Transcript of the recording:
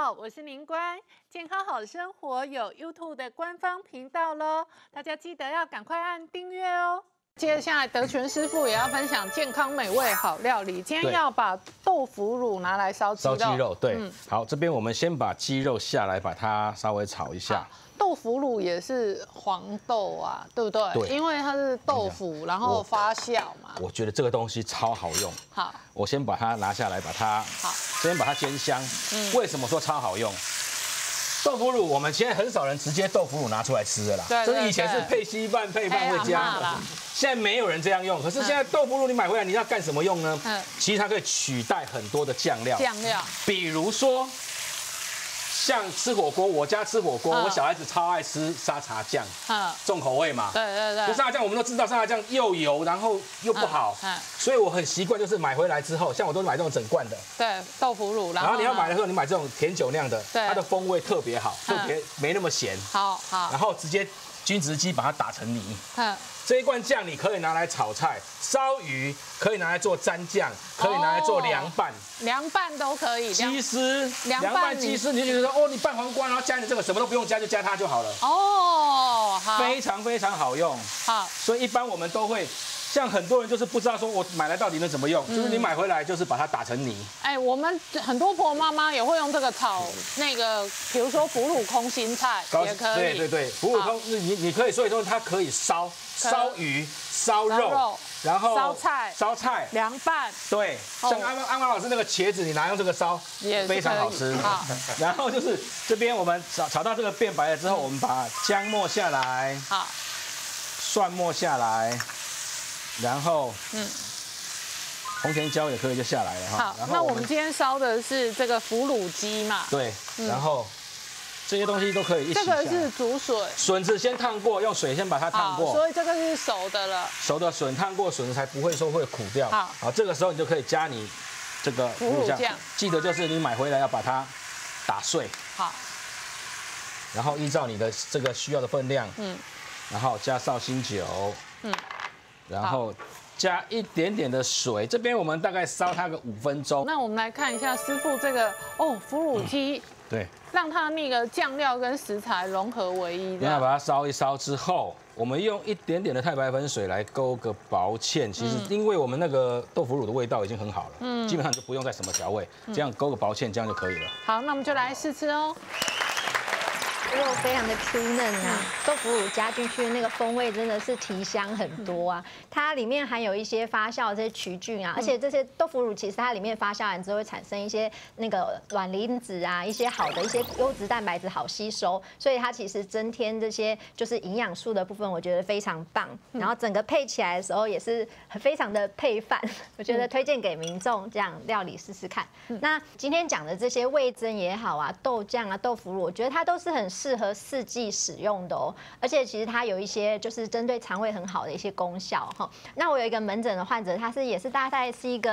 好，我是宁官，健康好生活有 YouTube 的官方频道喽，大家记得要赶快按订阅哦。接下来德全师傅也要分享健康美味好料理，今天要把豆腐乳拿来烧鸡肉。 烧鸡肉，对，好，这边我们先把鸡肉下来，把它稍微炒一下。 豆腐乳也是黄豆啊，对不对？ 对， 因为它是豆腐，然后发酵嘛。 我觉得这个东西超好用。 好， 我先把它拿下来，先把它煎香。为什么说超好用？豆腐乳我们现在很少人直接豆腐乳拿出来吃的啦， 对， 就是以前是配稀饭配饭会加，现在没有人这样用。可是现在豆腐乳你买回来你要干什么用呢？其实它可以取代很多的酱料，比如说像吃火锅，我家吃火锅，我小孩子超爱吃沙茶酱，重口味嘛。对。就沙茶酱我们都知道，沙茶酱又油，然后又不好，所以我很习惯就是买回来之后，像我都买这种整罐的， 对，豆腐乳。 然后你要买的时候，你买这种甜酒酿的，它的风味特别好，特别没那么咸。好。然后直接均值机把它打成泥。这一罐酱你可以拿来炒菜、烧鱼，可以拿来做蘸酱，可以拿来做凉拌， 凉拌都可以。 鸡丝，凉拌鸡丝，你就觉得说，哦，你拌黄瓜，然后加你这个什么都不用加，就加它就好了。哦，好，非常非常好用。好，所以一般我们都会。像很多人就是不知道说我买来到底能怎么用，就是你买回来就是把它打成泥。 哎，我们很多婆婆妈妈也会用这个炒那个，比如说腐乳空心菜也可以。对， 腐乳空你可以，所以说它可以烧鱼、烧肉，然后烧菜、 凉拌。 对，像安华老师那个茄子，你拿用这个烧也非常好吃。然后就是这边我们炒到这个变白了之后，我们把姜末下来，好，蒜末下来。然后，红甜椒也可以就下来了哈。 好，那我们今天烧的是这个腐乳鸡嘛？ 对，然后这些东西都可以一起下。 这个是竹笋， 笋子先烫过，用水先把它烫过。 所以这个是熟的了。 熟的笋烫过，笋子才不会说会苦掉。好，这个时候你就可以加你这个腐乳酱，记得就是你买回来要把它打碎。好。然后依照你的这个需要的分量，然后加绍兴酒，然后加一点点的水，这边我们大概烧它个5分钟。 那我们来看一下师傅这个腐乳鸡， 对， 让它那个酱料跟食材融合为一。 然后把它烧一烧之后，我们用一点点的太白粉水来勾个薄芡。其实因为我们那个豆腐乳的味道已经很好了，基本上就不用再什么调味，这样勾个薄芡，这样就可以了。 好，那我们就来试吃哦。 肉非常的 Q 嫩啊，豆腐乳加进去那个风味真的是提香很多啊。它里面含有一些发酵的这些曲菌啊，而且这些豆腐乳其实它里面发酵完之后会产生一些那个卵磷脂啊，一些好的一些优质蛋白质好吸收，所以它其实增添这些就是营养素的部分，我觉得非常棒。然后整个配起来的时候也是非常的配饭，我觉得推荐给民众这样料理试试看。那今天讲的这些味噌也好啊，豆酱啊，豆腐乳，我觉得它都是很适合4季使用的哦，而且其实它有一些就是针对肠胃很好的一些功效哈。那我有一个门诊的患者，他也是大概是一个